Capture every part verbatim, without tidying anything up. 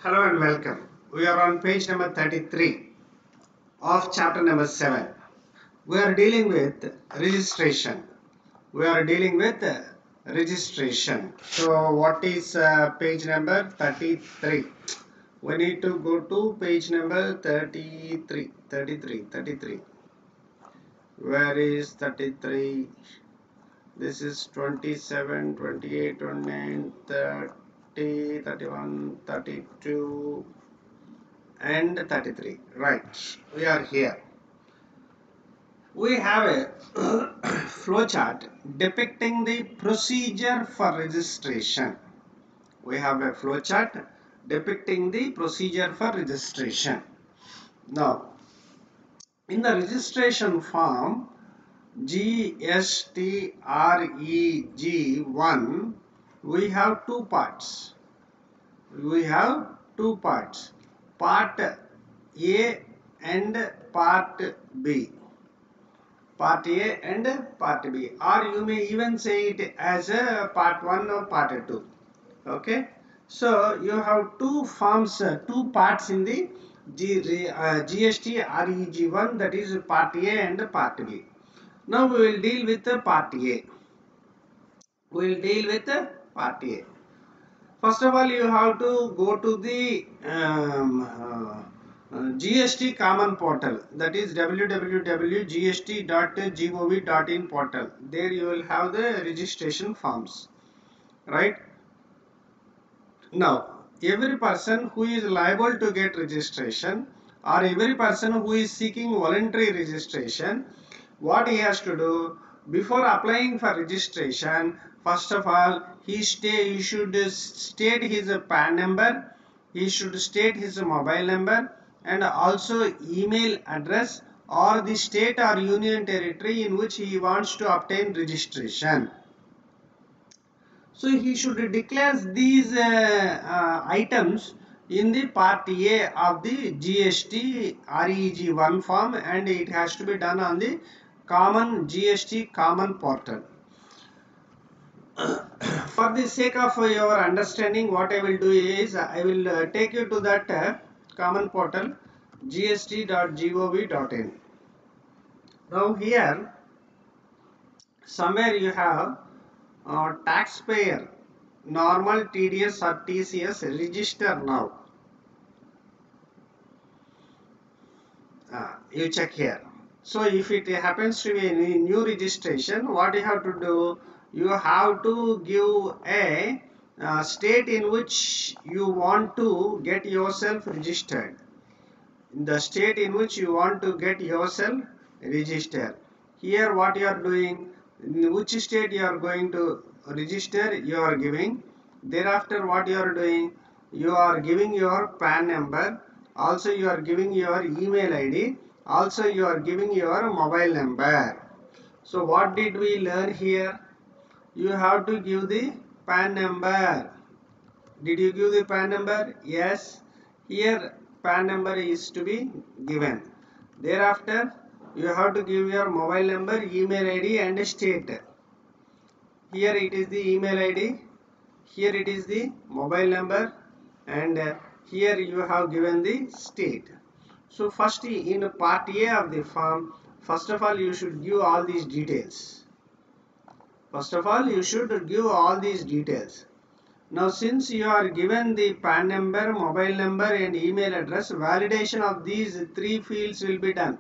Hello and welcome. We are on page number thirty-three of chapter number seven. We are dealing with registration. We are dealing with uh, registration. So what is uh, page number thirty-three? We need to go to page number thirty-three. thirty-three. thirty-three. Where is thirty-three? This is twenty-seven, twenty-eight, twenty-nine, thirty, thirty-one, thirty-two and thirty-three. Right, we are here. We have a flowchart depicting the procedure for registration. We have a flowchart depicting the procedure for registration. Now, in the registration form G S T R E G one, we have two parts. We have two parts. Part A and Part B. Part A and Part B, or you may even say it as a Part one or Part two. Okay, so you have two forms, uh, two parts in the G, uh, G S T R E G one, that is Part A and Part B. Now we will deal with the Part A. We will deal with the Part A. First of all, you have to go to the um, uh, uh, G S T common portal, that is w w w dot g s t dot gov dot in portal. There you will have the registration forms, right? Now, every person who is liable to get registration, or every person who is seeking voluntary registration, what he has to do before applying for registration, first of all, he stay he should state his P A N number, he should state his mobile number, and also email address or the state or union territory in which he wants to obtain registration. So he should declare these uh, uh, items in the Part A of the G S T R E G one form, and it has to be done on the common G S T common portal. For the sake of your understanding, what I will do is I will uh, take you to that uh, common portal g s t dot gov dot in. Now here somewhere you have uh, taxpayer normal T D S or T C S register now. Uh, you check here. So if it happens to be a new registration, what you have to do, you have to give a uh, state in which you want to get yourself registered. In the state in which you want to get yourself registered. Here what you are doing, in which state you are going to register, you are giving. Thereafter what you are doing, you are giving your P A N number, also you are giving your email I D, also you are giving your mobile number. So what did we learn here? You have to give the P A N number. Did you give the P A N number? Yes. Here P A N number is to be given. Thereafter you have to give your mobile number, email I D and state. Here it is the email I D, here it is the mobile number, and uh, here you have given the state. So first in Part A of the form, first of all you should give all these details. First of all you should give all these details. Now since you are given the P A N number, mobile number and email address, validation of these three fields will be done.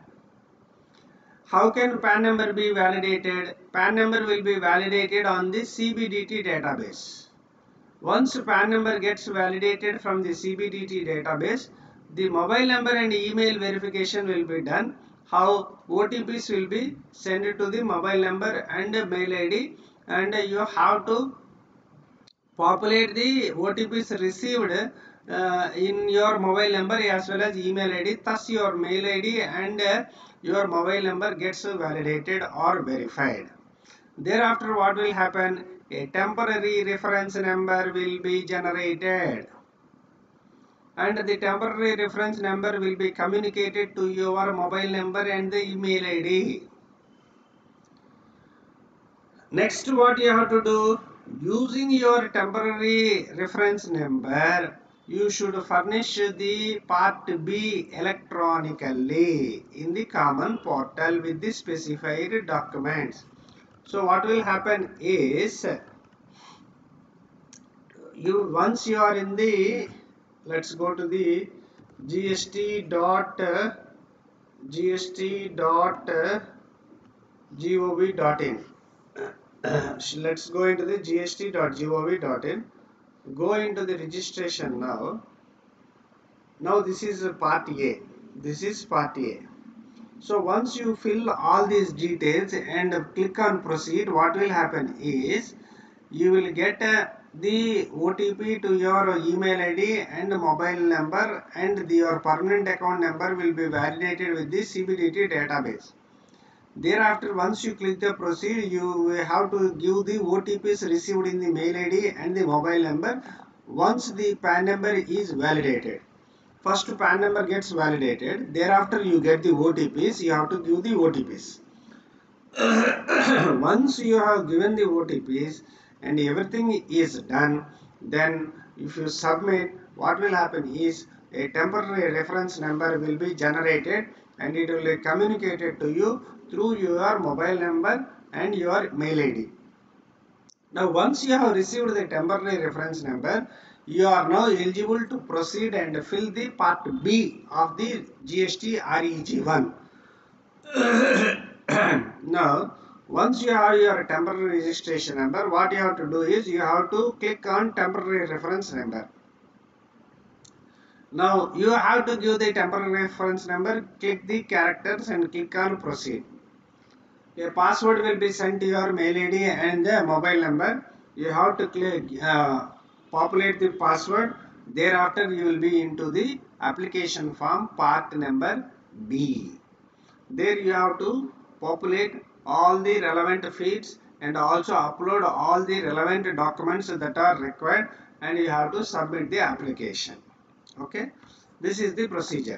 How can P A N number be validated? P A N number will be validated on the C B D T database. Once P A N number gets validated from the C B D T database, the mobile number and email verification will be done. How? O T Ps will be sent to the mobile number and mail I D, and you have to populate the O T Ps received uh, in your mobile number as well as email I D. Thus your mail I D and uh, your mobile number gets validated or verified. Thereafter what will happen? A temporary reference number will be generated, and the temporary reference number will be communicated to your mobile number and the email I D. Next what you have to do, using your temporary reference number, you should furnish the part B electronically in the common portal with the specified documents. So what will happen is, you once you are in the, let's go to the gst dot gst dot gov dot in. Let's go into the gst dot gov dot in. Go into the registration now. Now this is part A. This is part A. So once you fill all these details and click on proceed, what will happen is, you will get uh, the O T P to your email I D and mobile number, and the, your permanent account number will be validated with the C B D T database. Thereafter, once you click the proceed, you have to give the O T Ps received in the mail I D and the mobile number once the P A N number is validated. First P A N number gets validated, thereafter you get the O T Ps, you have to give the O T Ps. Once you have given the O T Ps and everything is done, then if you submit, what will happen is, a temporary reference number will be generated and it will be communicated to you through your mobile number and your mail I D. Now once you have received the temporary reference number, you are now eligible to proceed and fill the part B of the G S T R E G one. Now once you have your temporary registration number, what you have to do is, you have to click on temporary reference number. Now you have to give the temporary reference number, click the characters and click on proceed. A password will be sent to your mail I D and the mobile number. You have to click, uh, populate the password. Thereafter you will be into the application form part number B. There you have to populate all the relevant fields and also upload all the relevant documents that are required, and you have to submit the application. Okay, this is the procedure.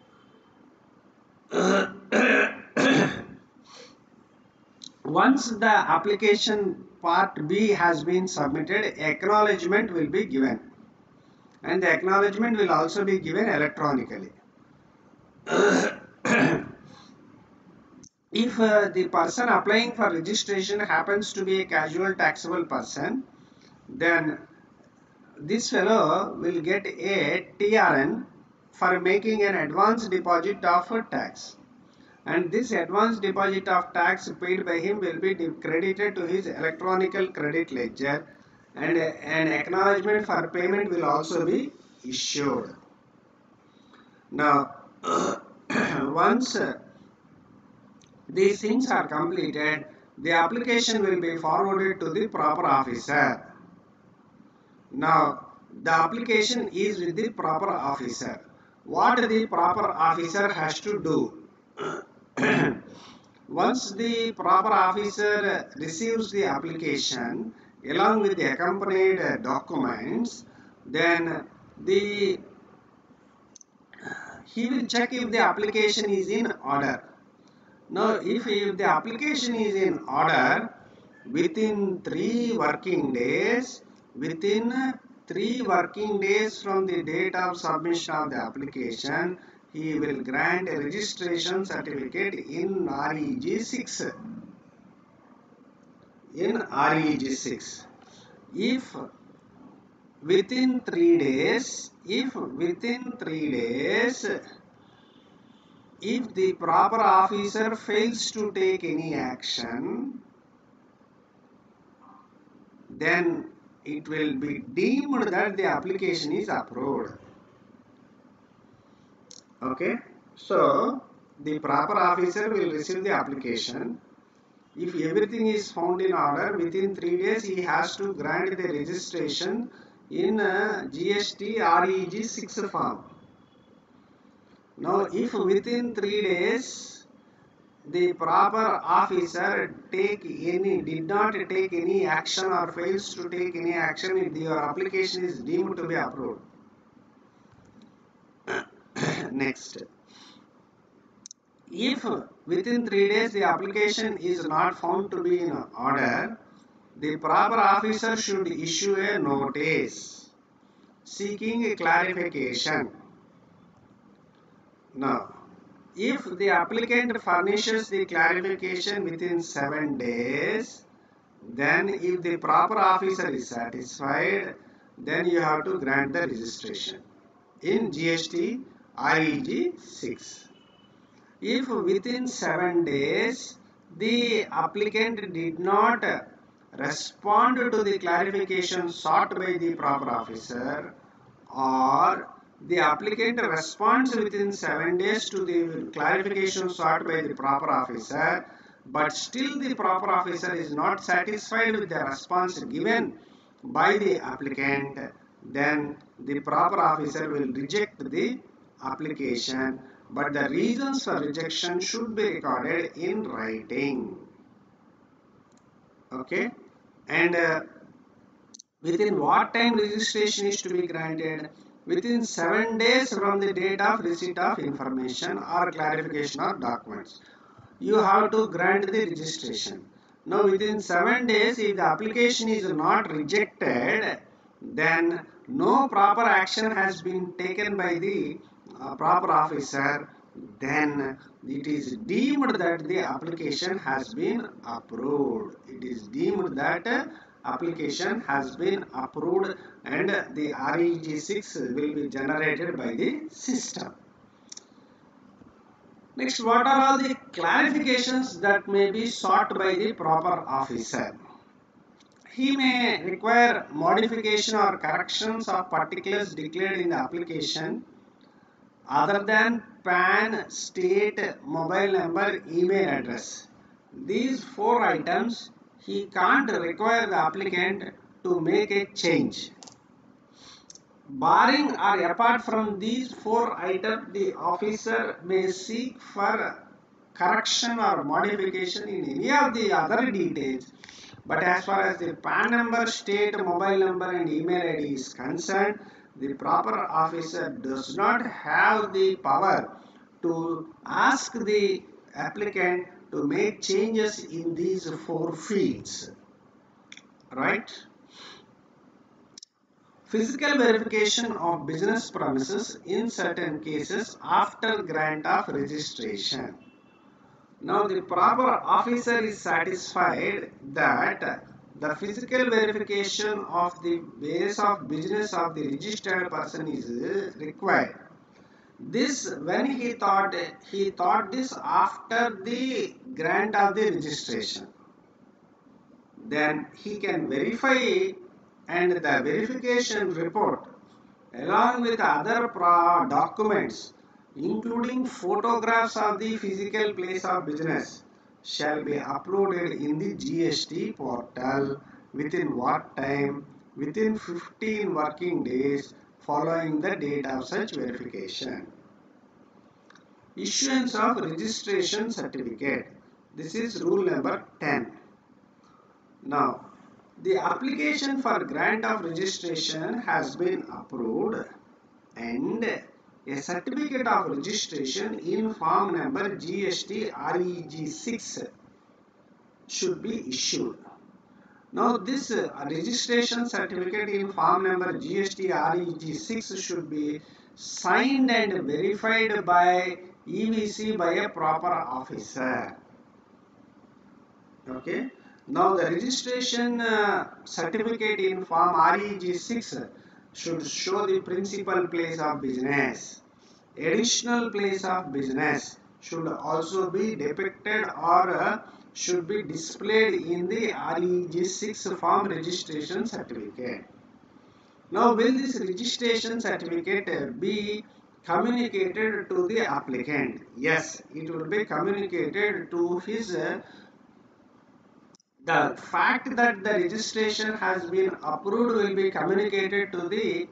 Once the application part B has been submitted, acknowledgement will be given, and the acknowledgement will also be given electronically. If uh, the person applying for registration happens to be a casual taxable person, then this fellow will get a T R N for making an advance deposit of tax, and this advance deposit of tax paid by him will be credited to his electronical credit ledger, and an acknowledgement for payment will also be issued. Now once these things are completed, the application will be forwarded to the proper officer. Now the application is with the proper officer. What the proper officer has to do? Once the proper officer receives the application along with the accompanied documents, then the he will check if the application is in order. Now, if, if the application is in order, within three working days, within three working days from the date of submission of the application, he will grant a registration certificate in R E G six. In R E G six. If within three days, if within three days, if the proper officer fails to take any action, then it will be deemed that the application is approved. Okay, so the proper officer will receive the application. If everything is found in order, within three days he has to grant the registration in uh, G S T R E G six form. Now, if within three days the proper officer take any did not take any action or fails to take any action, your application is deemed to be approved. Next, if within three days the application is not found to be in order, the proper officer should issue a notice. seeking a clarification. Now, if the applicant furnishes the clarification within seven days, then if the proper officer is satisfied, then you have to grant the registration in G S T R E G six. If within seven days the applicant did not respond to the clarification sought by the proper officer, or the applicant responds within seven days to the clarification sought by the proper officer, but still the proper officer is not satisfied with the response given by the applicant, then the proper officer will reject the application, but the reasons for rejection should be recorded in writing. Okay, and uh, within what time registration is to be granted? Within seven days from the date of receipt of information or clarification of documents, you have to grant the registration. Now, within seven days, if the application is not rejected, then no proper action has been taken by the uh, proper officer, then it is deemed that the application has been approved. It is deemed that uh, application has been approved, and the R E G six will be generated by the system. Next, what are all the clarifications that may be sought by the proper officer? He may require modification or corrections of particulars declared in the application other than P A N, state, mobile number, email address. These four items he can't require the applicant to make a change. Barring or apart from these four items, the officer may seek for correction or modification in any of the other details. But as far as the P A N number, state, mobile number and email I D is concerned, the proper officer does not have the power to ask the applicant to make changes in these four fields. Right? Physical verification of business premises in certain cases after grant of registration. Now, the proper officer is satisfied that the physical verification of the base of business of the registered person is required. This, when he thought, he thought this after the grant of the registration. Then he can verify, and the verification report along with other documents including photographs of the physical place of business shall be uploaded in the G S T portal within what time? Within fifteen working days following the date of such verification. Issuance of registration certificate. This is rule number ten. Now, the application for grant of registration has been approved and a certificate of registration in form number G S T R E G six should be issued. Now, this uh, registration certificate in form number G S T R E G six should be signed and verified by E V C by a proper officer. Okay. Now, the registration uh, certificate in form R E G six should show the principal place of business. Additional place of business should also be depicted or uh, should be displayed in the R E G six form registration certificate. Now, will this registration certificate be communicated to the applicant? Yes, it will be communicated to his uh, the fact that the registration has been approved will be communicated to the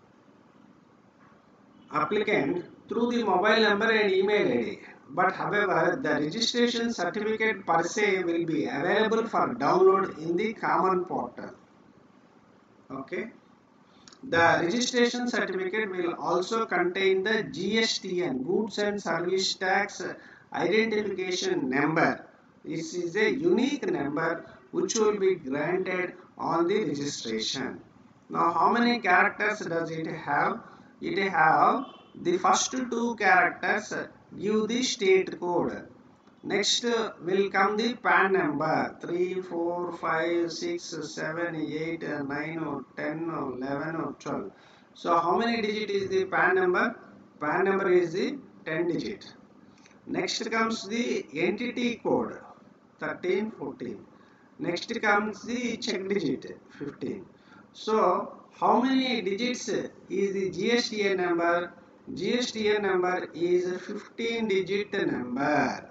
applicant through the mobile number and email I D. But however, the registration certificate per se will be available for download in the common portal. Okay. The registration certificate will also contain the G S T N, Goods and Service Tax Identification Number. This is a unique number which will be granted on the registration. Now how many characters does it have? It have the first two characters give the state code. Next uh, will come the P A N number three, four, five, six, seven, eight, nine, ten, eleven, twelve. So how many digit is the P A N number? P A N number is the ten digit. Next comes the entity code thirteen, fourteen. Next comes the check digit fifteen. So how many digits is the G S T N number? G S T N number is fifteen digit number.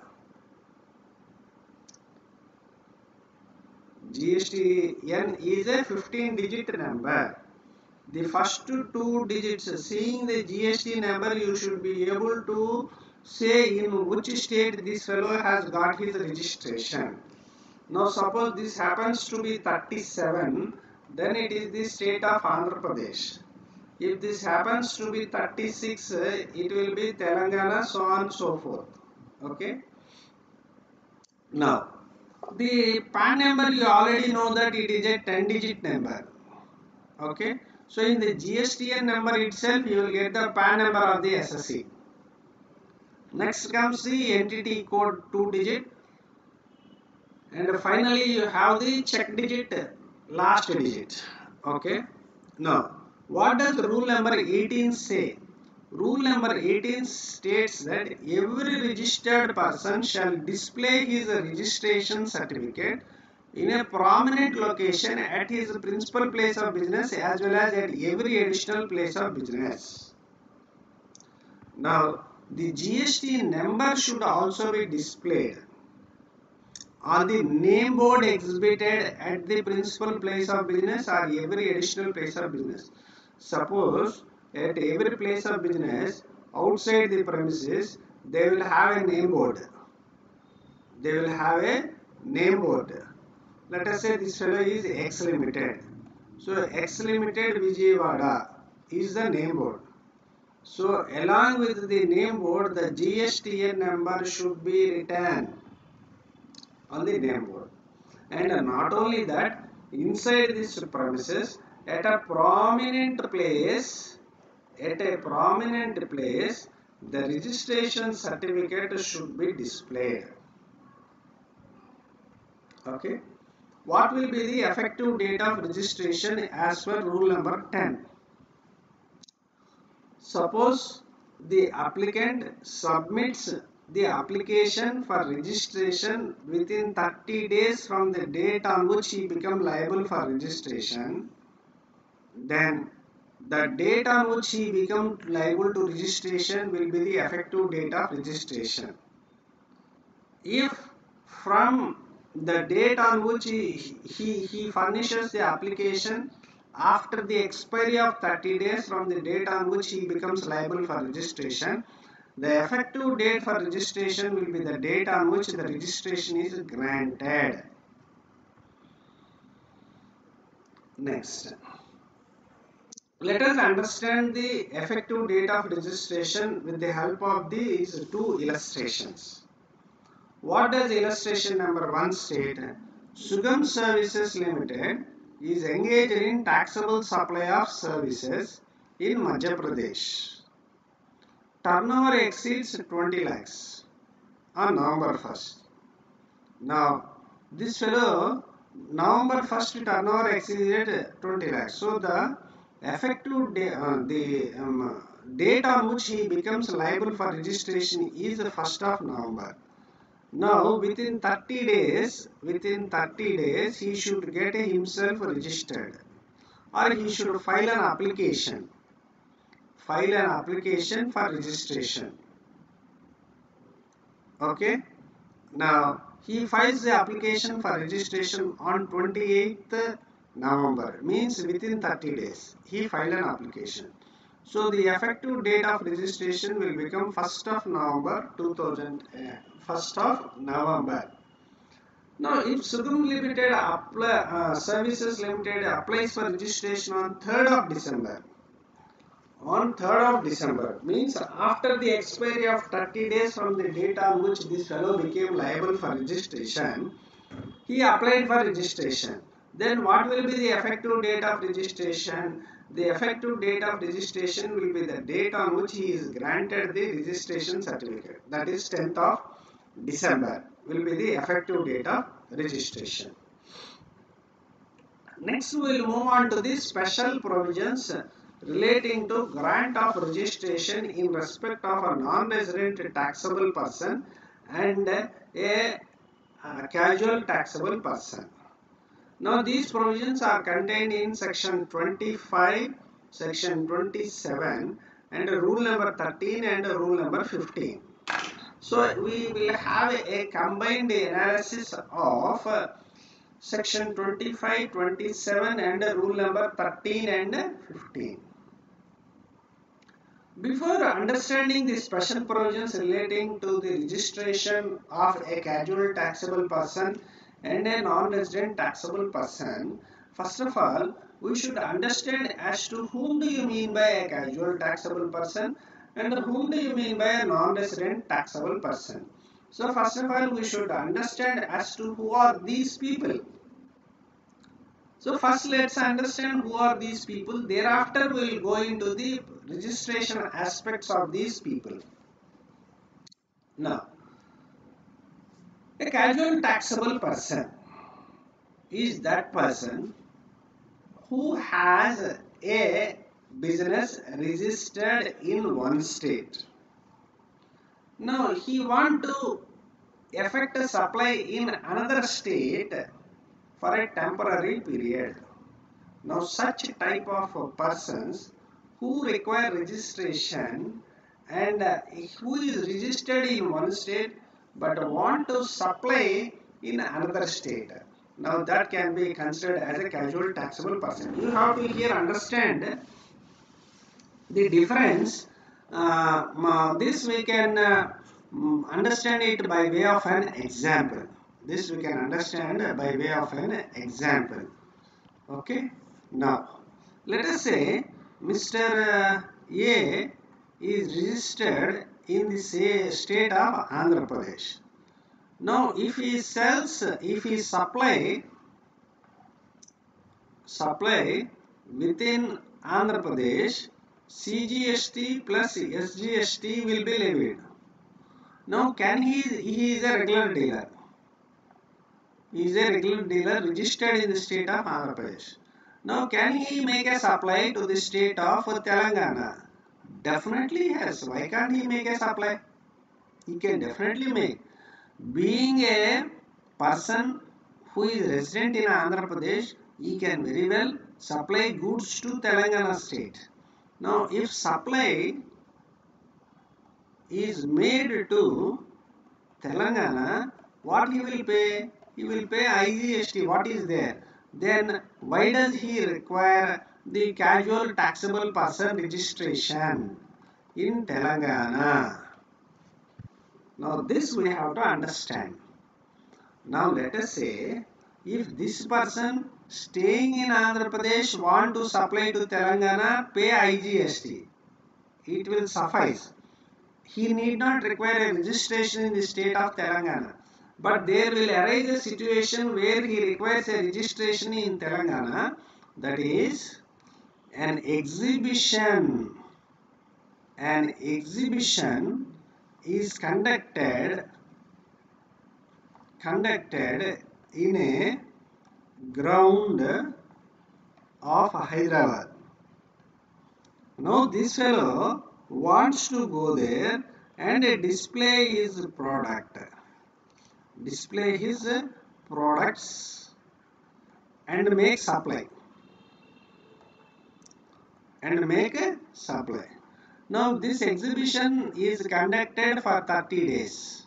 G S T N is a fifteen digit number. The first two digits, seeing the G S T number, you should be able to say in which state this fellow has got his registration. Now suppose this happens to be thirty-seven, then it is the state of Andhra Pradesh. If this happens to be thirty-six, it will be Telangana, so on and so forth. Okay. Now, the P A N number, you already know that it is a ten digit number. Okay. So in the G S T N number itself, you will get the P A N number of the S S C. Next comes the entity code two digit. And finally, you have the check digit, last digit. Okay. Now, what does rule number eighteen say? Rule number eighteen states that every registered person shall display his registration certificate in a prominent location at his principal place of business as well as at every additional place of business. Now, the G S T number should also be displayed on the name board exhibited at the principal place of business or every additional place of business. Suppose at every place of business outside the premises, they will have a name board. They will have a name board. Let us say this fellow is X Limited. So X Limited Vijayawada is the name board. So along with the name board, the G S T N number should be written on the name board. And not only that, inside this premises, at a prominent place, at a prominent place, the registration certificate should be displayed. Okay. What will be the effective date of registration as per rule number ten? Suppose the applicant submits the application for registration within thirty days from the date on which he becomes liable for registration, then the date on which he becomes liable to registration will be the effective date of registration. If from the date on which he, he, he furnishes the application after the expiry of thirty days from the date on which he becomes liable for registration, the effective date for registration will be the date on which the registration is granted. Next, let us understand the effective date of registration with the help of these two illustrations. What does illustration number one state? Sugam Services Limited is engaged in taxable supply of services in Madhya Pradesh. Turnover exceeds twenty lakhs on November first. Now, this fellow, November first turnover exceeded twenty lakhs. So, the effective day, uh, the um, date on which he becomes liable for registration is the first of November. Now, within thirty days, within thirty days, he should get himself registered, or he should file an application, file an application for registration. Okay. Now, he files the application for registration on twenty-eighth November, means within thirty days, he filed an application. So, the effective date of registration will become first of November two thousand, uh, first of November. Now, if Sugam Limited apply, uh, Services Limited applies for registration on third of December, on third of December, means after the expiry of thirty days from the date on which this fellow became liable for registration, he applied for registration. then what will be the effective date of registration? The effective date of registration will be the date on which he is granted the registration certificate. That is tenth of December will be the effective date of registration. Next we will move on to the special provisions relating to grant of registration in respect of a non-resident taxable person and a, a casual taxable person. Now these provisions are contained in section twenty-five, section twenty-seven and rule number thirteen and rule number fifteen. So we will have a combined analysis of uh, section twenty-five, twenty-seven and rule number thirteen and fifteen. Before understanding the special provisions relating to the registration of a casual taxable person and a non-resident taxable person, first of all, we should understand as to whom do you mean by a casual taxable person and whom do you mean by a non-resident taxable person. So first of all, we should understand as to who are these people. So first let's understand who are these people. Thereafter we will go into the registration aspects of these people. Now, a casual taxable person is that person who has a business registered in one state. Now he want to effect a supply in another state for a temporary period. Now such type of persons who require registration and uh, who is registered in one state but want to supply in another state. Now that can be considered as a casual taxable person. You have to here understand the difference. Uh, this we can uh, understand it by way of an example. This we can understand by way of an example. Okay. Now, let us say Mister Uh, A is registered in the state of Andhra Pradesh. Now, if he sells, if he supply, supply within Andhra Pradesh, C G S T plus S G S T will be levied. Now, can he, he is a regular dealer. He is a regular dealer registered in the state of Andhra Pradesh. Now, can he make a supply to the state of Telangana? Definitely yes. Why can't he make a supply? He can definitely make. Being a person who is resident in Andhra Pradesh, he can very well supply goods to Telangana state. Now, if supply is made to Telangana, what he will pay? He will pay I G S T. What is there? Then why does he require the casual taxable person registration in Telangana? Now this we have to understand. Now let us say if this person staying in Andhra Pradesh want to supply to Telangana, pay I G S T. It will suffice. He need not require a registration in the state of Telangana. But there will arise a situation where he requires a registration in Telangana, that is an exhibition. An exhibition is conducted conducted in a ground of Hyderabad. Now this fellow wants to go there and display his product. Display his products and make supply. And make a supply. Now this exhibition is conducted for thirty days.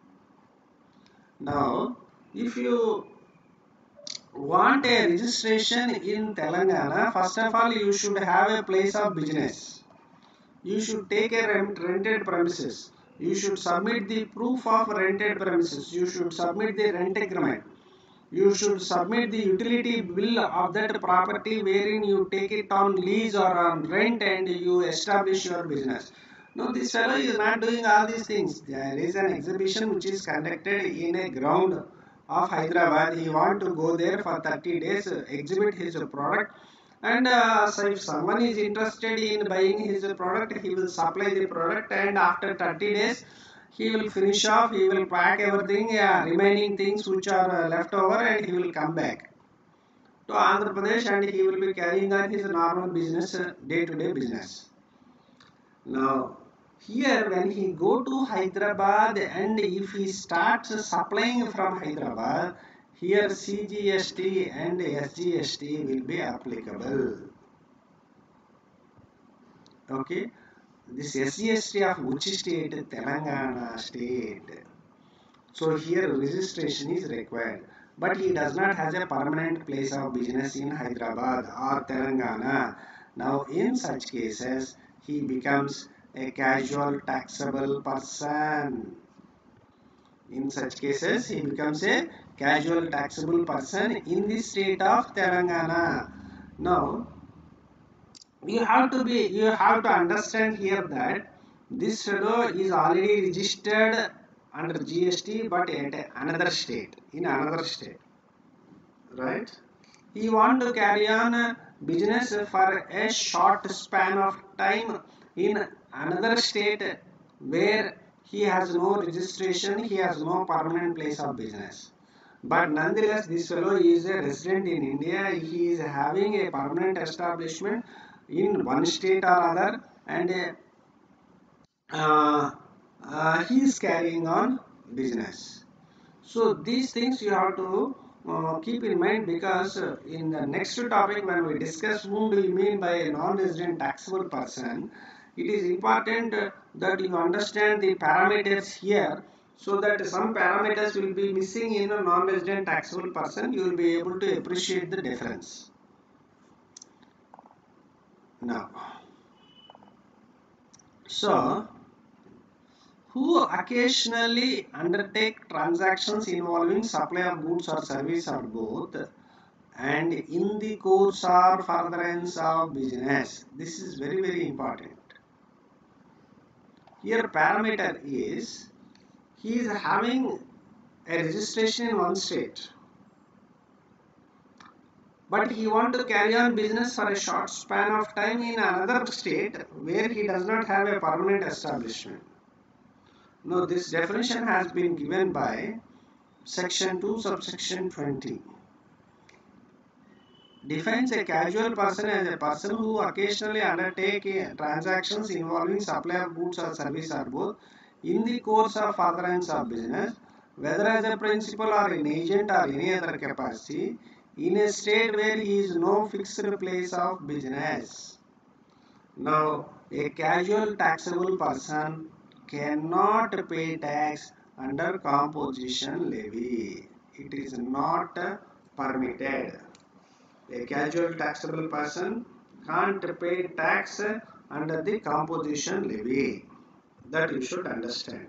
Now if you want a registration in Telangana, first of all you should have a place of business. You should take a rent, rented premises. You should submit the proof of rented premises. You should submit the rent agreement. You should submit the utility bill of that property wherein you take it on lease or on rent and you establish your business. No, this fellow is not doing all these things. There is an exhibition which is conducted in a ground of Hyderabad. He want to go there for thirty days, uh, exhibit his product, and uh, so if someone is interested in buying his product, he will supply the product, and after thirty days he will finish off, he will pack everything, uh, remaining things which are uh, left over, and he will come back to Andhra Pradesh, and he will be carrying on his normal business, uh, day-to-day business. Now, here when he go to Hyderabad and if he starts supplying from Hyderabad, here C G S T and S G S T will be applicable. Okay, this S G S T of which state? Telangana state. So here registration is required. But he does not have a permanent place of business in Hyderabad or Telangana. Now in such cases, he becomes a casual taxable person. In such cases, he becomes a casual taxable person in the state of Telangana. Now, you have to be, you have to understand here that this fellow is already registered under G S T, but at another state, in another state, right? He want to carry on a business for a short span of time in another state where he has no registration, he has no permanent place of business. But nonetheless, this fellow is a resident in India, he is having a permanent establishment in one state or other, and uh, uh, he is carrying on business. So these things you have to uh, keep in mind, because uh, in the next topic when we discuss whom do you mean by a non-resident taxable person, it is important uh, that you understand the parameters here, so that some parameters will be missing in a non-resident taxable person. You will be able to appreciate the difference. Now, so who occasionally undertake transactions involving supply of goods or service or both, and in the course or furtherance of business. This is very very important. Here parameter is he is having a registration in one state, but he want to carry on business for a short span of time in another state where he does not have a permanent establishment. Now this definition has been given by section two subsection twenty. Defines a casual person as a person who occasionally undertake transactions involving supply of goods or service or both in the course of furtherance of business, whether as a principal or an agent or any other capacity, in a state where he is no fixed place of business. Now, a casual taxable person cannot pay tax under composition levy. It is not permitted. A casual taxable person can't pay tax under the composition levy. That you should understand.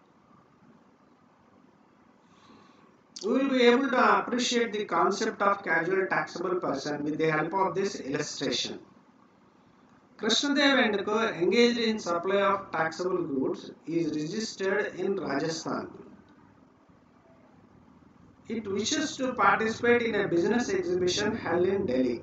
We will be able to appreciate the concept of casual taxable person with the help of this illustration. Krishnadev and Co. engaged in supply of taxable goods is registered in Rajasthan. It wishes to participate in a business exhibition held in Delhi.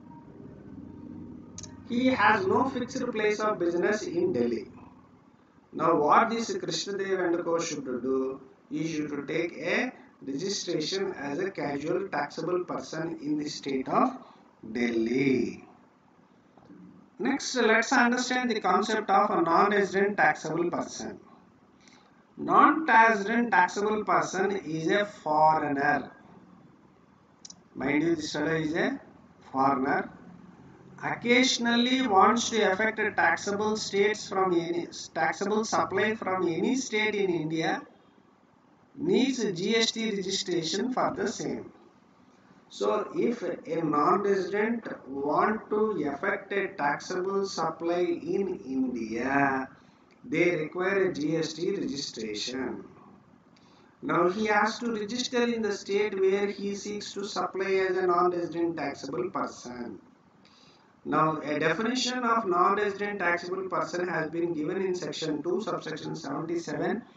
He has no fixed place of business in Delhi. Now what this Krishnadev and Co. should do is should take a registration as a casual taxable person in the state of Delhi. Next, let's understand the concept of a non-resident taxable person. Non-resident taxable person is a foreigner. Mind you, this fellow is a foreigner. Occasionally wants to effect a taxable states from any taxable supply from any state in India, needs G S T registration for the same. So if a non-resident want to effect a taxable supply in India, they require a G S T registration. Now he has to register in the state where he seeks to supply as a non-resident taxable person. Now a definition of non-resident taxable person has been given in section two subsection seventy-seven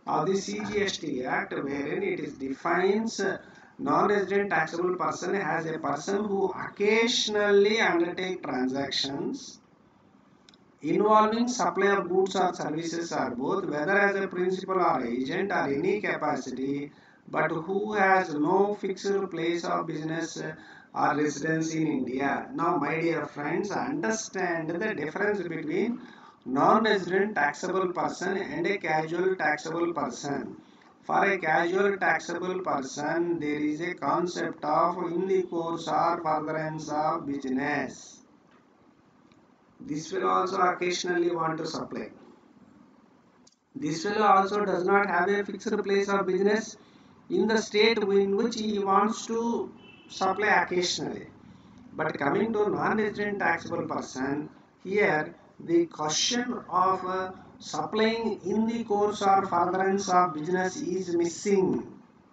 of the C G S T Act, wherein it is defines uh, non-resident taxable person as a person who occasionally undertake transactions involving supply of goods or services or both, whether as a principal or agent or any capacity, but who has no fixed place of business or residence in India. Now, my dear friends, understand the difference between non-resident taxable person and a casual taxable person. For a casual taxable person, there is a concept of in the course or furtherance of business. This fellow also occasionally want to supply. This fellow also does not have a fixed place of business in the state in which he wants to supply occasionally. But coming to non-resident taxable person, here the question of uh, supplying in the course or furtherance of business is missing.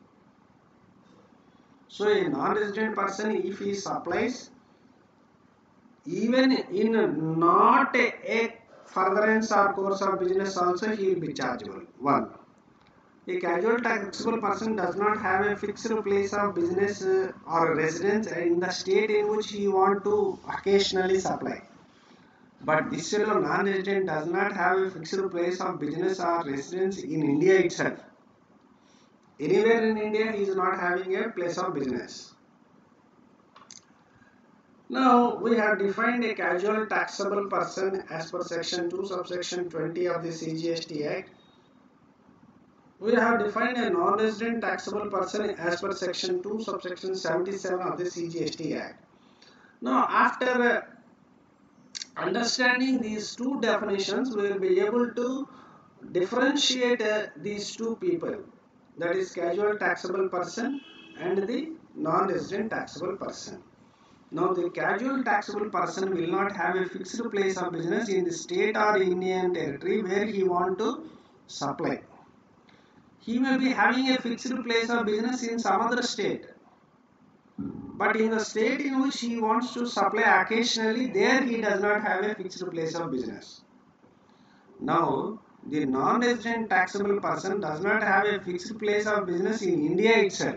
So a non-resident person, if he supplies even in not a, a furtherance or course of business also, he will be chargeable. One. A casual taxable person does not have a fixed place of business uh, or residence in the state in which he want to occasionally supply. But this fellow non-resident does not have a fixed place of business or residence in India itself. Anywhere in India he is not having a place of business. Now, we have defined a casual taxable person as per section two subsection twenty of the C G S T Act. We have defined a non-resident taxable person as per section two subsection seventy-seven of the C G S T Act. Now, after uh, understanding these two definitions, we will be able to differentiate uh, these two people, that is casual taxable person and the non-resident taxable person. Now, the casual taxable person will not have a fixed place of business in the state or Indian territory where he want to supply. He may be having a fixed place of business in some other state, but in the state in which he wants to supply occasionally, there he does not have a fixed place of business. Now, the non-resident taxable person does not have a fixed place of business in India itself.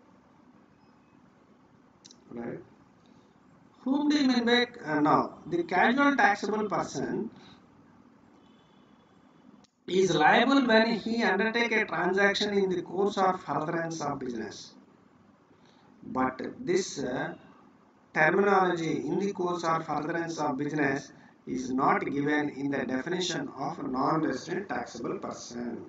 Right? Whom do you mean by uh, now? The casual taxable person is liable when he undertake a transaction in the course or furtherance of business. But this uh, terminology in the course or furtherance of business is not given in the definition of non-resident taxable person.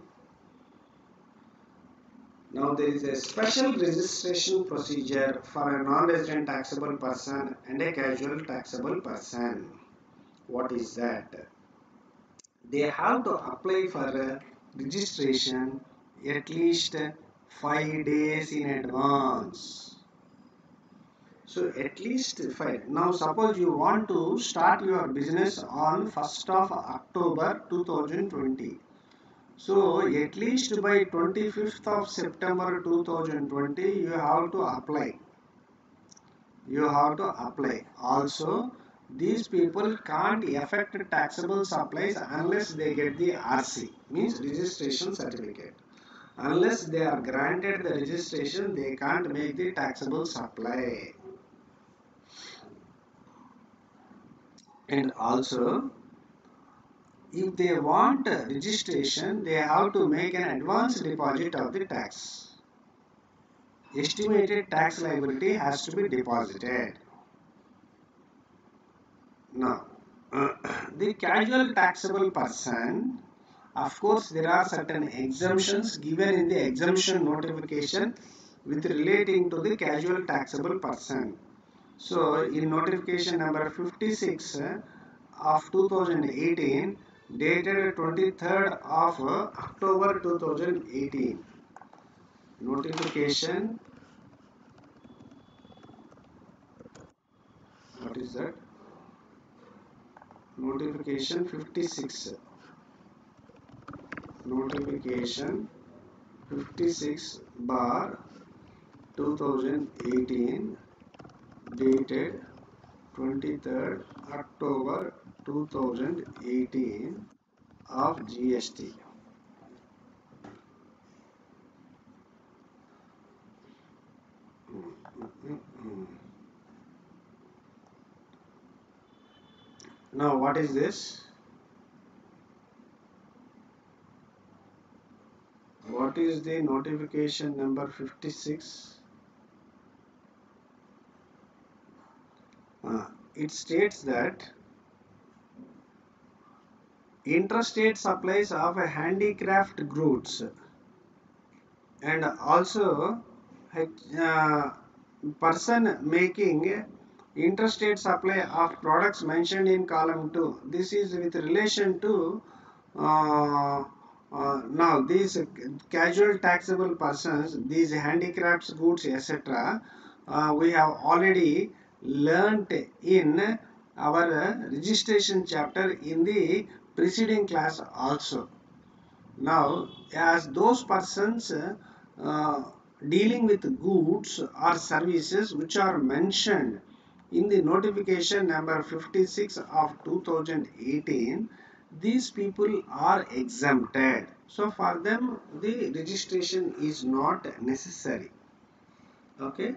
Now, there is a special registration procedure for a non-resident taxable person and a casual taxable person. What is that? They have to apply for registration at least five days in advance. So at least five. Now suppose you want to start your business on first of October two thousand twenty. So at least by twenty-fifth of September two thousand twenty you have to apply. You have to apply. Also, these people can't effect taxable supplies unless they get the R C, means registration certificate. Unless they are granted the registration, they can't make the taxable supply. And also, if they want registration, they have to make an advance deposit of the tax. Estimated tax liability has to be deposited. Now, uh, the casual taxable person, of course, there are certain exemptions given in the exemption notification with relating to the casual taxable person. So, in notification number fifty-six of two thousand eighteen, dated twenty-third of October two thousand eighteen, notification, what is that? Notification fifty-six. Notification fifty-six bar two thousand eighteen, dated twenty-third October two thousand eighteen of G S T. Now what is this? What is the notification number fifty-six? Uh, it states that interstate supplies of handicraft goods and also uh, person making interstate supply of products mentioned in column two. This is with relation to uh, uh, now these casual taxable persons, these handicrafts goods, etc. Uh, we have already learnt in our registration chapter in the preceding class also. Now, as those persons uh, dealing with goods or services which are mentioned in the notification number fifty-six of two thousand eighteen, these people are exempted. So, for them, the registration is not necessary. Okay.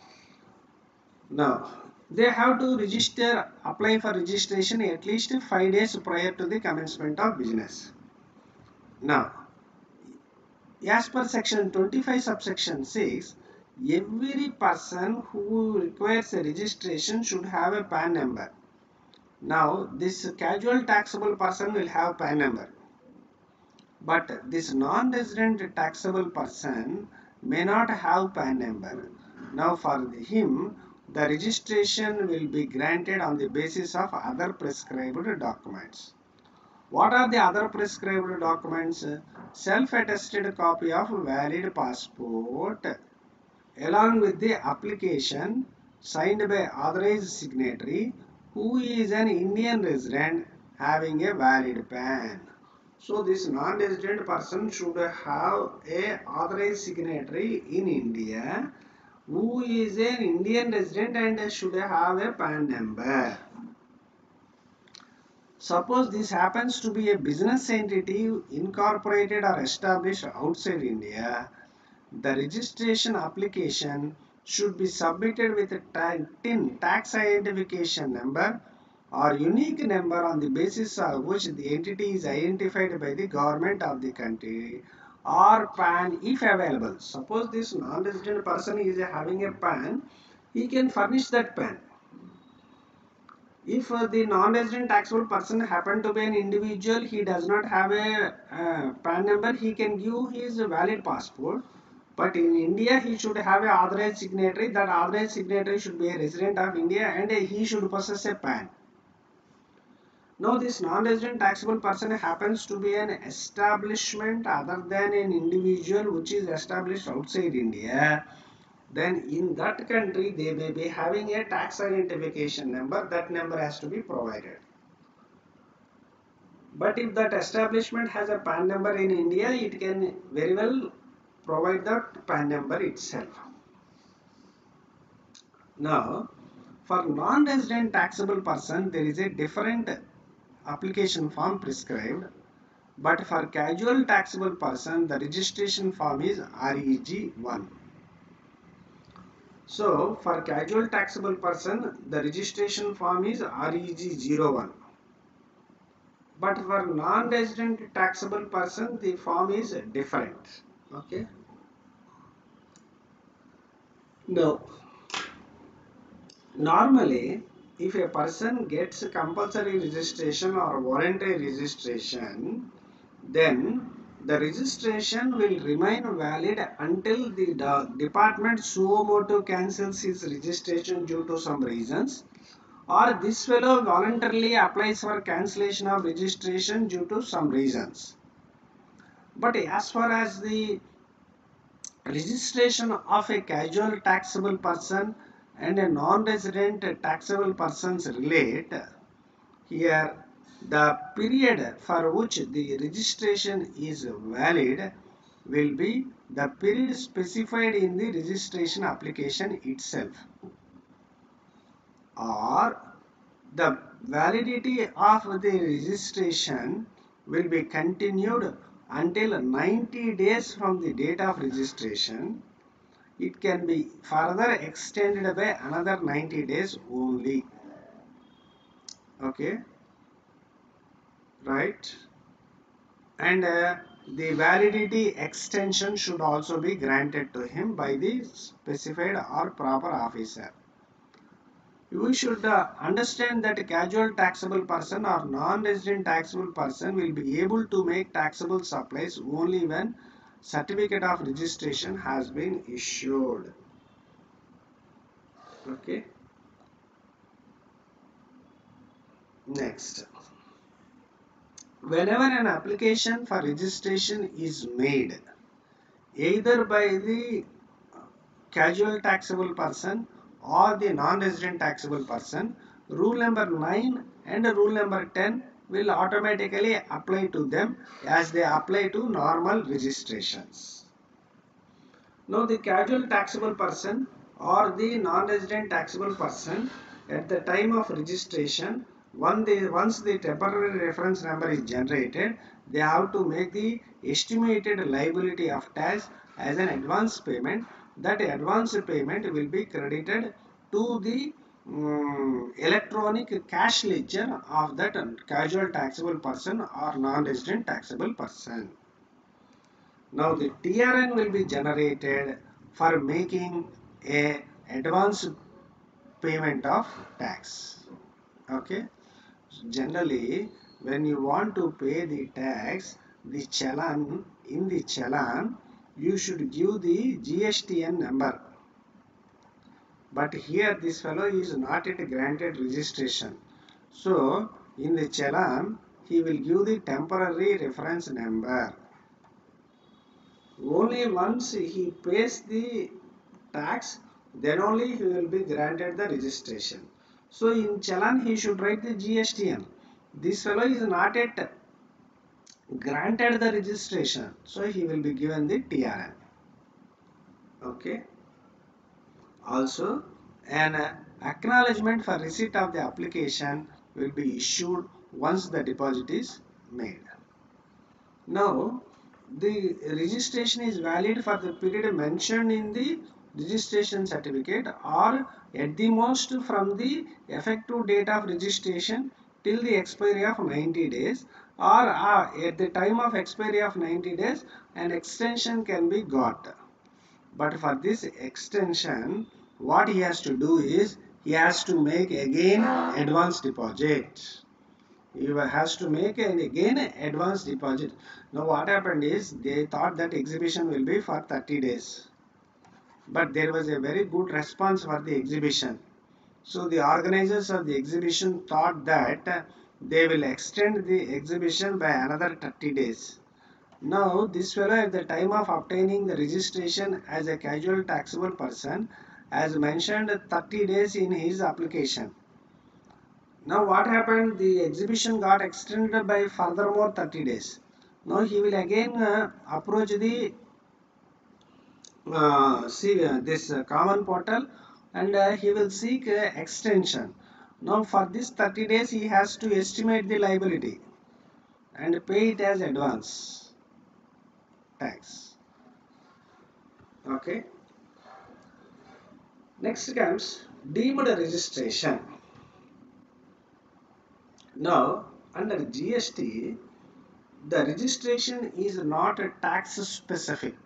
Now, they have to register, apply for registration at least five days prior to the commencement of business. Now, as per section twenty-five subsection six, every person who requires a registration should have a P A N number. Now, this casual taxable person will have P A N number. But this non-resident taxable person may not have P A N number. Now, for him, the registration will be granted on the basis of other prescribed documents. What are the other prescribed documents? Self-attested copy of valid passport along with the application signed by authorized signatory who is an Indian resident having a valid P A N. So this non-resident person should have a authorized signatory in India who is an Indian resident and should have a P A N number. Suppose this happens to be a business entity incorporated or established outside India, the registration application should be submitted with a T I N tax identification number or unique number on the basis of which the entity is identified by the government of the country or P A N if available. Suppose this non-resident person is having a P A N, he can furnish that P A N. If uh, the non-resident taxable person happen to be an individual, he does not have a uh, P A N number, he can give his valid passport. But in India, he should have a authorized signatory. That authorized signatory should be a resident of India and uh, he should possess a P A N. Now, this non-resident taxable person happens to be an establishment other than an individual which is established outside India. Then in that country they may be having a tax identification number. That number has to be provided. But if that establishment has a P A N number in India, it can very well provide that P A N number itself. Now, for non-resident taxable person, there is a different application form prescribed. But for casual taxable person, the registration form is R E G one. So, for casual taxable person, the registration form is R E G zero one. But for non-resident taxable person, the form is different. Okay. Now, normally, if a person gets compulsory registration or voluntary registration, then the registration will remain valid until the department suo motu cancels his registration due to some reasons, or this fellow voluntarily applies for cancellation of registration due to some reasons. But as far as the registration of a casual taxable person and a non-resident taxable persons relate, here the period for which the registration is valid will be the period specified in the registration application itself, or the validity of the registration will be continued until ninety days from the date of registration. It can be further extended by another ninety days only. Okay. right? And uh, the validity extension should also be granted to him by the specified or proper officer. We should uh, understand that a casual taxable person or non-resident taxable person will be able to make taxable supplies only when certificate of registration has been issued. Okay. Next, whenever an application for registration is made, either by the casual taxable person or the non-resident taxable person, rule number nine and rule number ten will automatically apply to them as they apply to normal registrations. Now the casual taxable person or the non-resident taxable person at the time of registration, one the, once the temporary reference number is generated, they have to make the estimated liability of tax as an advance payment. That advance payment will be credited to the um, electronic cash ledger of that casual taxable person or non-resident taxable person. Now the T R N will be generated for making a advance payment of tax. Okay. Generally, when you want to pay the tax, the challan, in the challan, you should give the G S T N number. But here this fellow is not yet granted registration. So, in the challan, he will give the temporary reference number. Only once he pays the tax, then only he will be granted the registration. So in challan he should write the G S T N. This fellow is not yet granted the registration, so he will be given the T R N. Okay. Also, an acknowledgement for receipt of the application will be issued once the deposit is made. Now, the registration is valid for the period mentioned in the registration certificate or at the most from the effective date of registration till the expiry of ninety days, or uh, at the time of expiry of ninety days an extension can be got. But for this extension, what he has to do is he has to make again advance deposit. He has to make an again advance deposit. Now what happened is they thought that exhibition will be for thirty days. But there was a very good response for the exhibition. So the organizers of the exhibition thought that they will extend the exhibition by another thirty days. Now this fellow at the time of obtaining the registration as a casual taxable person has mentioned thirty days in his application. Now what happened? The exhibition got extended by furthermore thirty days. Now he will again uh, approach the uh, see uh, this uh, common portal and uh, he will seek uh, extension. Now for this thirty days he has to estimate the liability and pay it as advance tax. Okay. Next comes deemed registration. Now under G S T the registration is not a tax specific.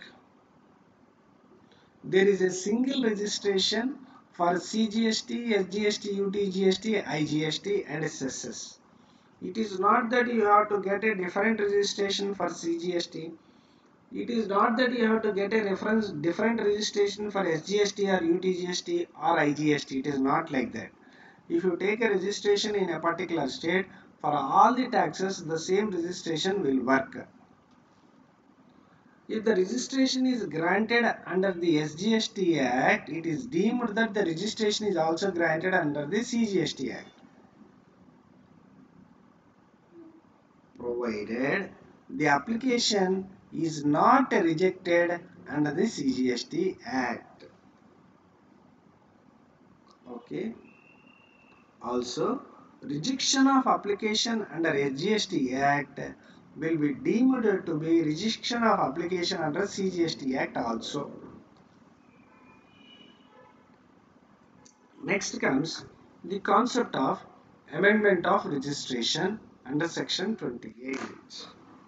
There is a single registration for C G S T, S G S T, U T G S T, I G S T and S S S. It is not that you have to get a different registration for C G S T. It is not that you have to get a reference different registration for S G S T or U T G S T or I G S T. It is not like that. If you take a registration in a particular state, for all the taxes the same registration will work. If the registration is granted under the S G S T Act, it is deemed that the registration is also granted under the C G S T Act, provided the application is not rejected under the C G S T Act. Okay. Also, rejection of application under S G S T Act will be deemed to be rejection of application under C G S T Act also. Next comes the concept of amendment of registration under section twenty-eight.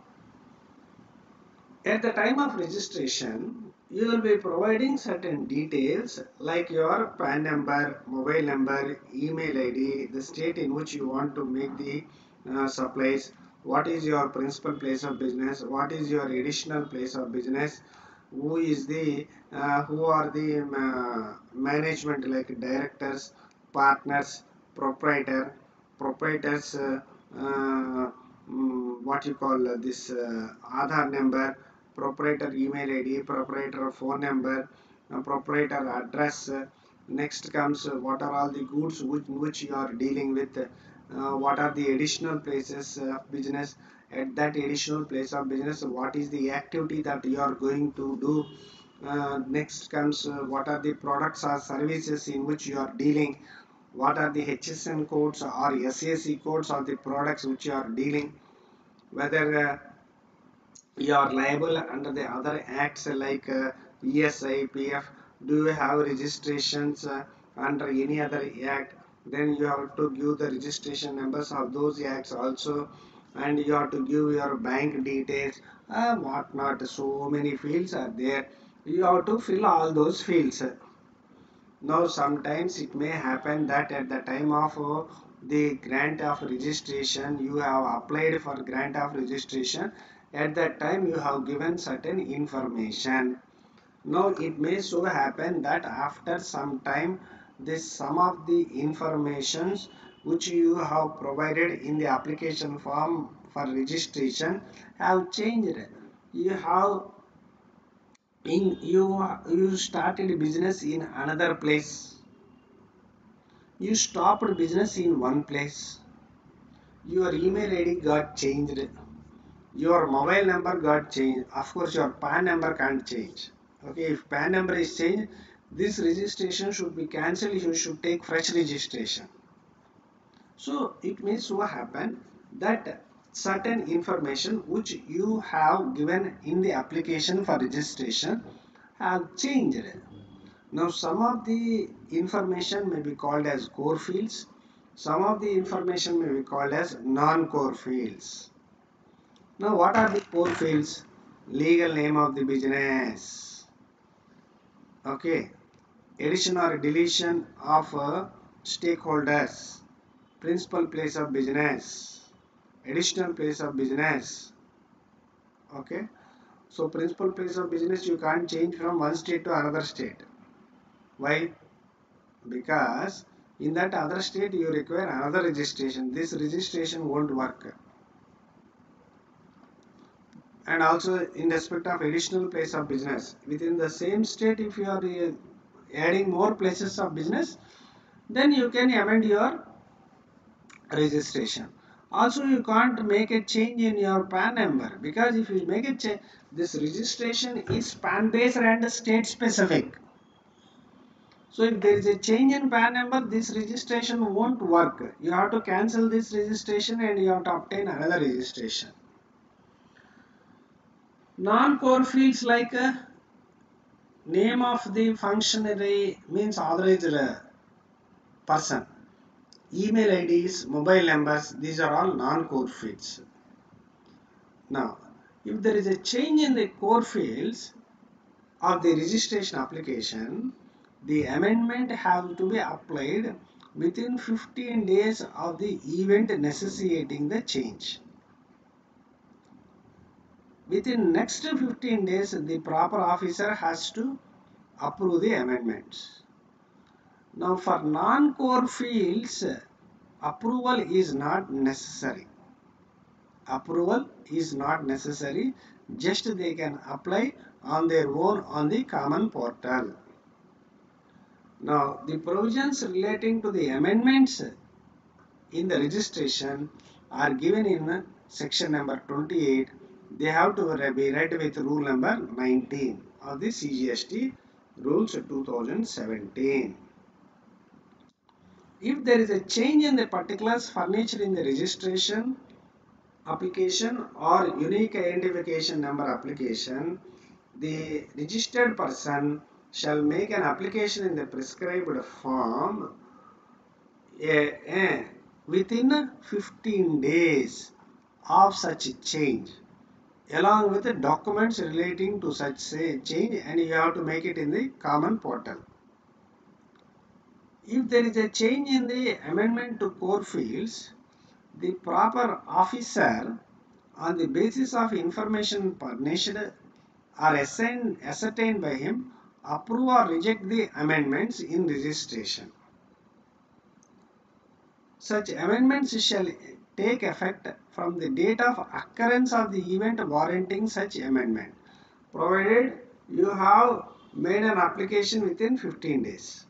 At the time of registration, you will be providing certain details like your P A N number, mobile number, email I D, the state in which you want to make the uh, supplies, what is your principal place of business, what is your additional place of business, who is the uh, who are the uh, management like directors, partners, proprietor, proprietors, uh, uh, mm, what you call uh, this uh, Aadhaar number, proprietor email I D, proprietor phone number, uh, proprietor address. Uh, next comes uh, what are all the goods which, which you are dealing with, uh, what are the additional places of business, at that additional place of business what is the activity that you are going to do. Uh, next comes uh, what are the products or services in which you are dealing, what are the H S N codes or S A C codes of the products which you are dealing, whether uh, you are liable under the other acts like uh, E S I, P F, do you have registrations uh, under any other act, then you have to give the registration numbers of those acts also, and you have to give your bank details, uh, what not, so many fields are there, you have to fill all those fields. Now sometimes it may happen that at the time of uh, the grant of registration, you have applied for grant of registration, at that time you have given certain information. Now it may so happen that after some time this some of the informations which you have provided in the application form for registration have changed. You have in you you started business in another place, you stopped business in one place, your email I D got changed, your mobile number got changed, of course your P A N number can't change. Okay, if P A N number is changed, this registration should be cancelled, you should take fresh registration. So it may so happen that certain information which you have given in the application for registration have changed. Now some of the information may be called as core fields, some of the information may be called as non-core fields. Now what are the core fields? Legal name of the business, okay, addition or deletion of uh, stakeholders, principal place of business, additional place of business, okay. So principal place of business you can't change from one state to another state. Why? Because in that other state you require another registration, this registration won't work. And also in respect of additional place of business, within the same state if you are uh, adding more places of business, then you can amend your registration. Also you can't make a change in your P A N number, because if you make a change, this registration is P A N based and state specific. So if there is a change in P A N number, this registration won't work. You have to cancel this registration and you have to obtain another registration. Non-core fields like uh, name of the functionary means authorized uh, person, email I Ds, mobile numbers, these are all non-core fields. Now, if there is a change in the core fields of the registration application, the amendment has to be applied within fifteen days of the event necessitating the change. Within next fifteen days, the proper officer has to approve the amendments. Now, for non-core fields, approval is not necessary. Approval is not necessary, just they can apply on their own on the common portal. Now the provisions relating to the amendments in the registration are given in section number twenty-eight. They have to be read with rule number nineteen of the C G S T rules two thousand seventeen. If there is a change in the particulars furnished in the registration application or unique identification number application, the registered person shall make an application in the prescribed form, a, a, within fifteen days of such change, along with the documents relating to such say change, and you have to make it in the common portal. If there is a change in the amendment to core fields, the proper officer, on the basis of information furnished or assigned, ascertained by him, approve or reject the amendments in registration. Such amendments shall take effect from the date of occurrence of the event warranting such amendment, provided you have made an application within fifteen days.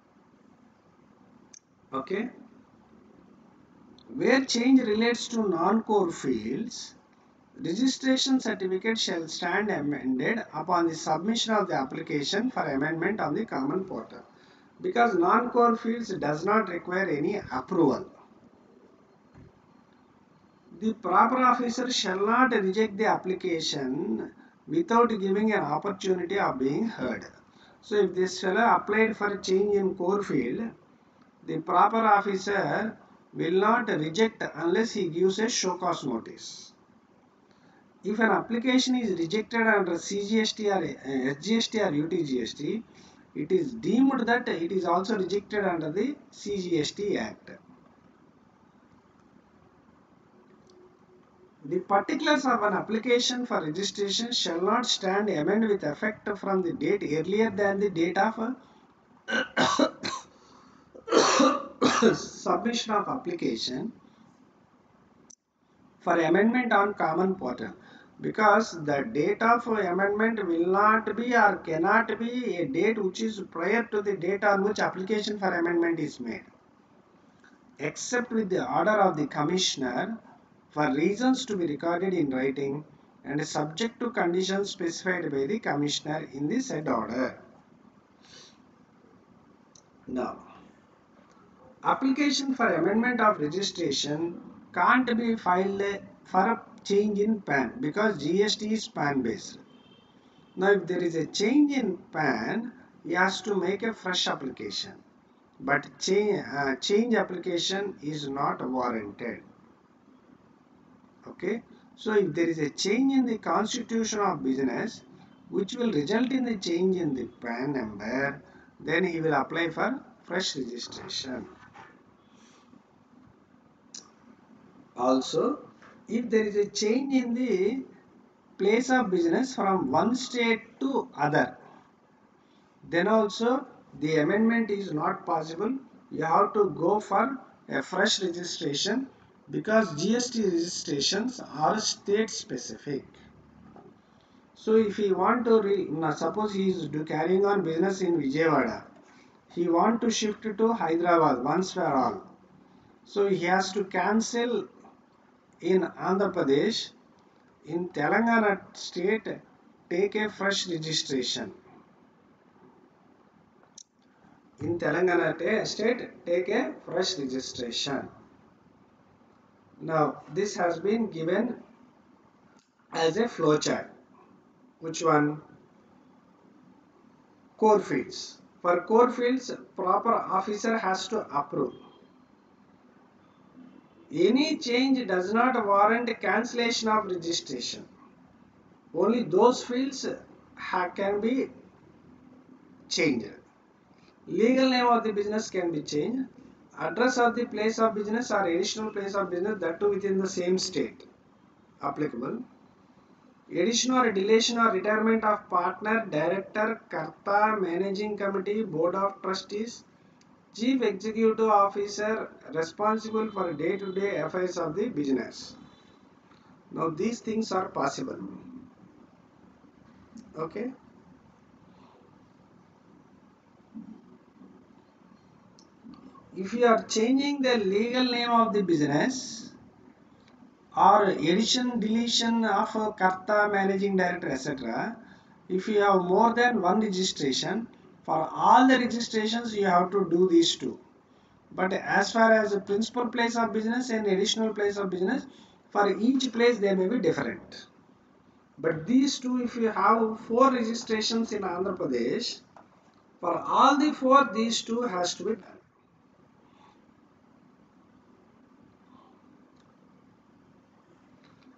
Okay. Where change relates to non-core fields, registration certificate shall stand amended upon the submission of the application for amendment on the common portal, because non-core fields does not require any approval. The proper officer shall not reject the application without giving an opportunity of being heard. So if this fellow applied for a change in core field, the proper officer will not reject unless he gives a show cause notice. If an application is rejected under C G S T or S G S T or U T G S T, it is deemed that it is also rejected under the C G S T Act. The particulars of an application for registration shall not stand amended with effect from the date earlier than the date of submission of application for amendment on common portal, because the date of amendment will not be or cannot be a date which is prior to the date on which application for amendment is made, except with the order of the commissioner for reasons to be recorded in writing and subject to conditions specified by the commissioner in the said order. Now, application for amendment of registration can't be filed for a change in P A N because G S T is P A N based. Now, if there is a change in P A N, he has to make a fresh application, but change, uh, change application is not warranted. Okay, so if there is a change in the constitution of business which will result in the change in the P A N number, then he will apply for fresh registration. Also, if there is a change in the place of business from one state to other, then also the amendment is not possible. You have to go for a fresh registration because G S T registrations are state specific. So if he want to, re, now suppose he is do carrying on business in Vijayawada, he want to shift to Hyderabad once for all. So he has to cancel in Andhra Pradesh. In Telangana state, take a fresh registration. In Telangana state, take a fresh registration. Now, this has been given as a flowchart. Which one? Core fields. For core fields, proper officer has to approve. Any change does not warrant cancellation of registration. Only those fields can be changed. Legal name of the business can be changed. Address of the place of business or additional place of business, that too within the same state, applicable. Addition or deletion or retirement of partner, director, karta, managing committee, board of trustees, chief executive officer responsible for day-to-day affairs of the business. Now these things are possible. Okay. If you are changing the legal name of the business or addition, deletion of a karta, managing director, et cetera, if you have more than one registration, for all the registrations you have to do these two. But as far as the principal place of business and additional place of business, for each place they may be different. But these two, if you have four registrations in Andhra Pradesh, for all the four, these two has to be done.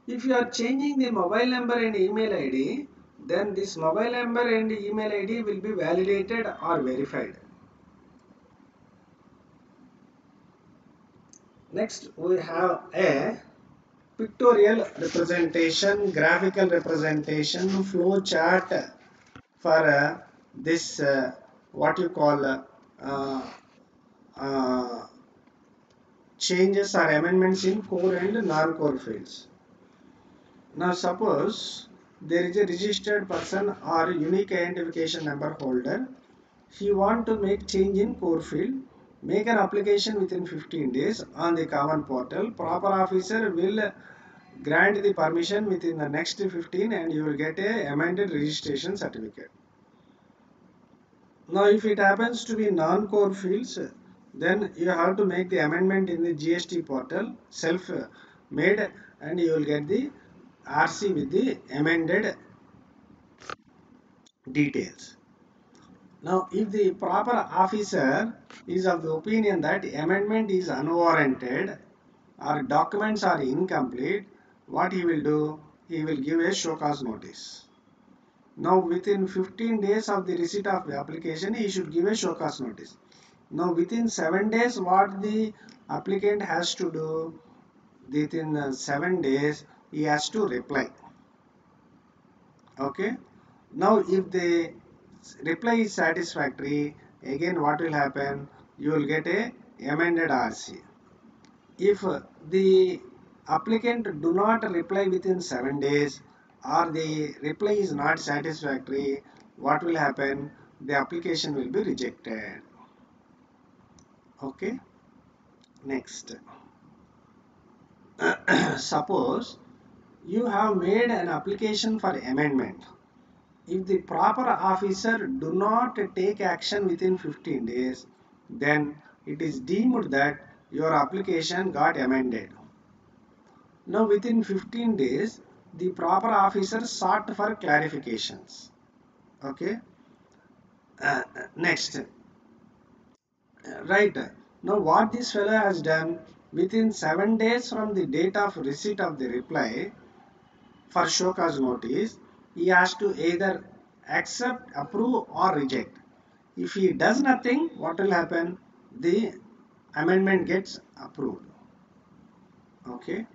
If you are changing the mobile number and email I D, then this mobile number and email I D will be validated or verified. Next, we have a pictorial representation, graphical representation, flow chart for uh, this uh, what you call uh, uh, changes or amendments in core and non-core fields. Now suppose there is a registered person or unique identification number holder. He want to make change in core field. Make an application within fifteen days on the common portal. Proper officer will grant the permission within the next fifteen and you will get a amended registration certificate. Now if it happens to be non-core fields, then you have to make the amendment in the G S T portal, self made, and you will get the R C with the amended details. Now if the proper officer is of the opinion that amendment is unwarranted or documents are incomplete, what he will do? He will give a show cause notice. Now within fifteen days of the receipt of the application, he should give a show cause notice. Now within seven days, what the applicant has to do? Within uh, seven days, he has to reply. Okay. Now if the reply is satisfactory, again what will happen? You will get a amended R C. If uh, the applicant do not reply within seven days or the reply is not satisfactory, what will happen? The application will be rejected. Okay. Next. Suppose you have made an application for amendment. If the proper officer do not take action within fifteen days, then it is deemed that your application got amended. Now within fifteen days, the proper officer sought for clarifications. Okay. Uh, next. Right. Now what this fellow has done, within seven days from the date of receipt of the reply for show cause notice, he has to either accept, approve or reject. If he does nothing, what will happen? The amendment gets approved. Okay.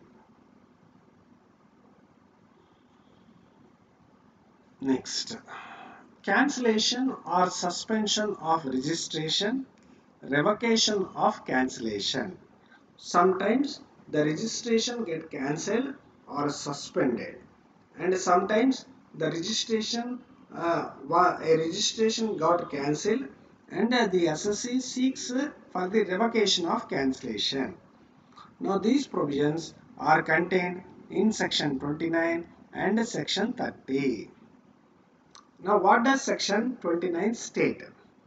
Next. Cancellation or suspension of registration, revocation of cancellation. Sometimes the registration get cancelled or suspended, and sometimes the registration uh, a registration got cancelled and uh, the S S C seeks uh, for the revocation of cancellation. Now these provisions are contained in section twenty-nine and section thirty. Now what does section twenty-nine state?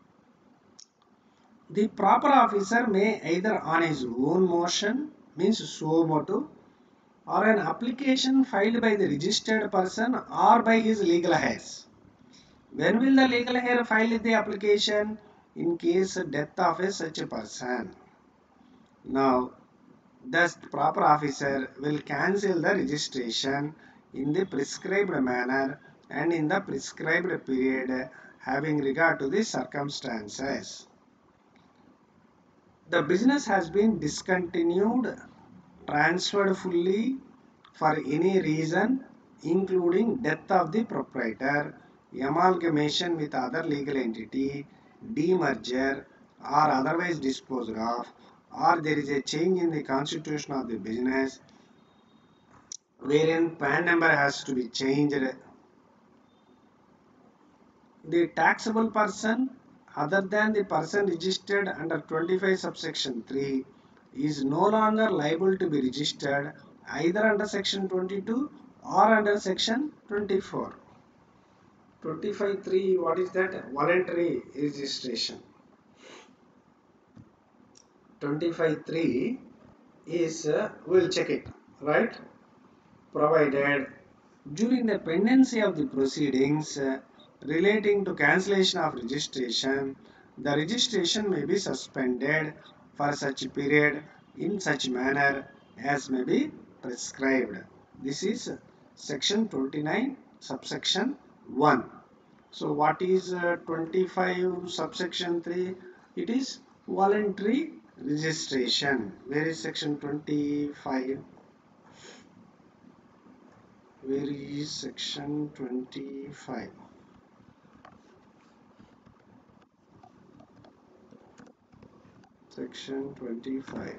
The proper officer may either on his own motion, means suo motu, or an application filed by the registered person or by his legal heirs. When will the legal heir file the application? In case of death of a such a person. Now, thus the proper officer will cancel the registration in the prescribed manner and in the prescribed period having regard to the circumstances. The business has been discontinued, transferred fully for any reason, including death of the proprietor, amalgamation with other legal entity, demerger, or otherwise disposed of, or there is a change in the constitution of the business wherein P A N number has to be changed. The taxable person other than the person registered under twenty-five subsection three is no longer liable to be registered either under section twenty-two or under section twenty-four. twenty-five three, what is that? Voluntary registration. twenty-five three is, uh, we'll check it, right? Provided during the pendency of the proceedings uh, relating to cancellation of registration, the registration may be suspended for such period in such manner as may be prescribed. This is section twenty-nine subsection one. So what is uh, twenty-five subsection three? It is voluntary registration. Where is section twenty-five? Where is section twenty-five? Section twenty-five.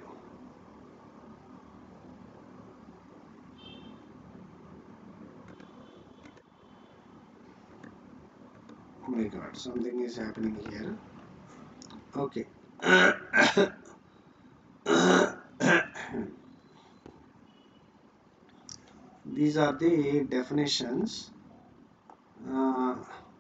Oh my god, something is happening here. Okay. These are the definitions. Uh,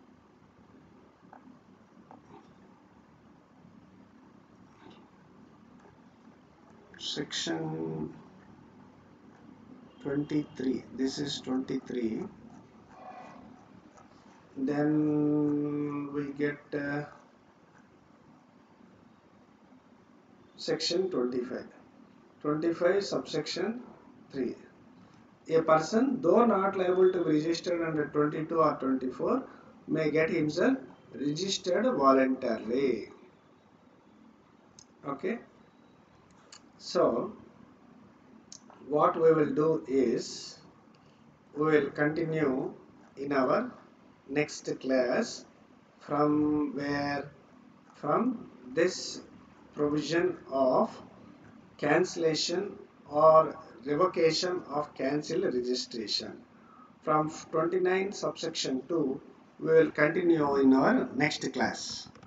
section twenty-three. This is twenty-three. Then we get uh, section twenty-five. twenty-five subsection three. A person, though not liable to be registered under twenty-two or twenty-four, may get himself registered voluntarily. Okay. So, what we will do is, we will continue in our next class from where, from this provision of cancellation or revocation of cancelled registration. From twenty-nine subsection two, we will continue in our next class.